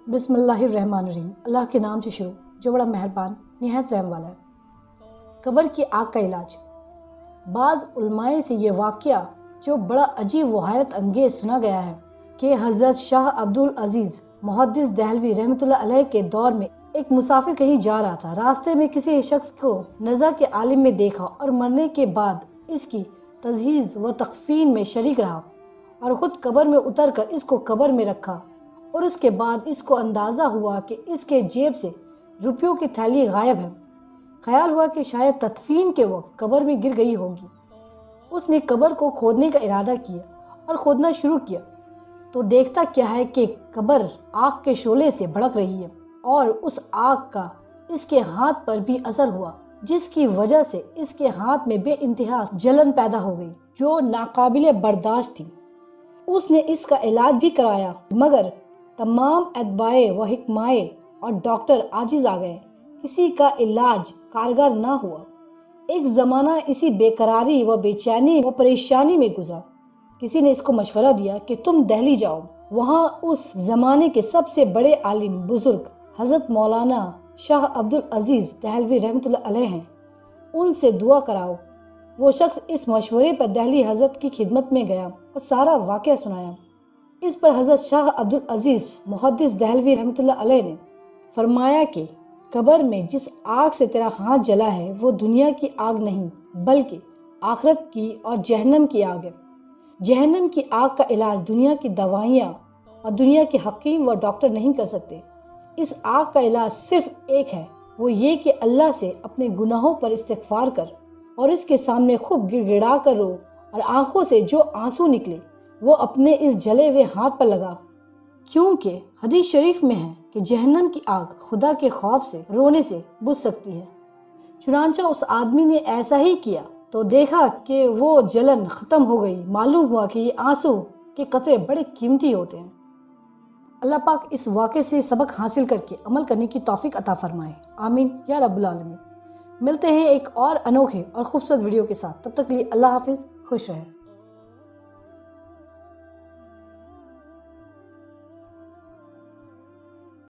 بسم اللہ الرحمن الرحیم۔ اللہ کے نام سے شروع جو بڑا مہربان نہایت رحم والا ہے۔ قبر کی آگ کا علاج۔ بعض علماء سے یہ واقعہ جو بڑا عجیب و حیرت انگیز سنا گیا ہے کہ حضرت شاہ عبدالعزیز محدث دہلوی رحمۃ اللہ علیہ کے دور میں ایک مسافر کہیں جا رہا تھا۔ راستے میں کسی شخص کو نزع کے عالم میں دیکھا اور مرنے کے بعد اس کی تجہیز و تکفین میں شریک رہا اور خود قبر میں اتر کر اس کو قبر میں رکھا، اور اس کے بعد اس کو اندازہ ہوا کہ اس کے جیب سے روپیوں کی تھیلی غائب ہے۔ خیال ہوا کہ شاید تدفین کے وقت قبر میں گر گئی ہوگی۔ اس نے قبر کو کھودنے کا ارادہ کیا اور کھودنا شروع کیا تو دیکھتا کیا ہے کہ قبر آگ کے شعلے سے بھڑک رہی ہے، اور اس آگ کا اس کے ہاتھ پر بھی اثر ہوا، جس کی وجہ سے اس کے ہاتھ میں بے انتہا جلن پیدا ہو گئی جو ناقابل برداشت تھی۔ اس نے اس کا علاج بھی کرایا، مگر تمام ادوائے و حکمائے اور ڈاکٹر عاجز آ گئے، کسی کا علاج کارگر نہ ہوا۔ ایک زمانہ اسی بے قراری و بے چینی و پریشانی میں گزرا۔ کسی نے اس کو مشورہ دیا کہ تم دہلی جاؤ، وہاں اس زمانے کے سب سے بڑے عالم بزرگ حضرت مولانا شاہ عبدالعزیز دہلوی رحمۃ اللہ علیہ ہیں، ان سے دعا کراؤ۔ وہ شخص اس مشورے پر دہلی حضرت کی خدمت میں گیا اور سارا واقعہ سنایا۔ اس پر حضرت شاہ عبدالعزیز محدث دہلوی رحمۃ اللہ علیہ نے فرمایا کہ قبر میں جس آگ سے تیرا ہاتھ جلا ہے وہ دنیا کی آگ نہیں بلکہ آخرت کی اور جہنم کی آگ ہے۔ جہنم کی آگ کا علاج دنیا کی دوائیاں اور دنیا کے حکیم و ڈاکٹر نہیں کر سکتے۔ اس آگ کا علاج صرف ایک ہے، وہ یہ کہ اللہ سے اپنے گناہوں پر استغفار کر اور اس کے سامنے خوب گڑ گڑا کر رو، اور آنکھوں سے جو آنسو نکلے وہ اپنے اس جلے ہوئے ہاتھ پر لگا، کیونکہ حدیث شریف میں ہے کہ جہنم کی آگ خدا کے خوف سے رونے سے بجھ سکتی ہے۔ چنانچہ اس آدمی نے ایسا ہی کیا تو دیکھا کہ وہ جلن ختم ہو گئی۔ معلوم ہوا کہ یہ آنسو کے قطرے بڑے قیمتی ہوتے ہیں۔ اللہ پاک اس واقعے سے سبق حاصل کر کے عمل کرنے کی توفیق عطا فرمائے، آمین یا رب العالمین۔ ملتے ہیں ایک اور انوکھے اور خوبصورت ویڈیو کے ساتھ، تب تک کے لیے اللہ حافظ، خوش رہیں۔